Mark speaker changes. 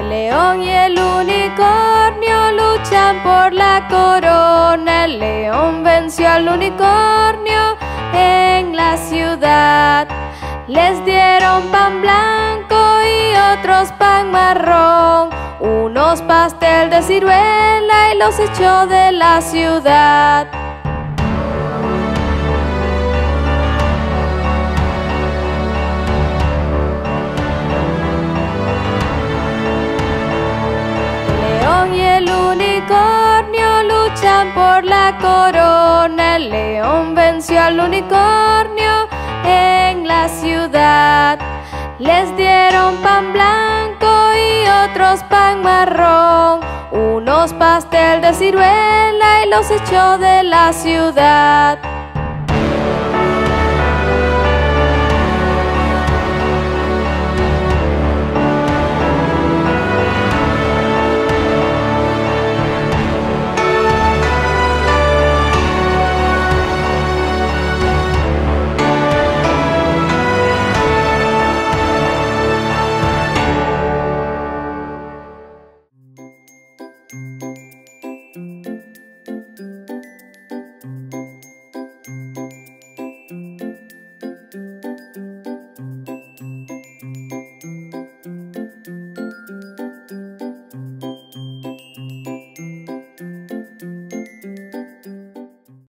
Speaker 1: león y el unicornio luchan por la corona. El león venció al unicornio en la ciudad. Les dieron pan blanco y otros pan marrón, unos pastel de ciruela y los echó de la ciudad. Y el unicornio luchan por la corona. El león venció al unicornio en la ciudad. Les dieron pan blanco y otros pan marrón, unos pastel de ciruela y los echó de la ciudad.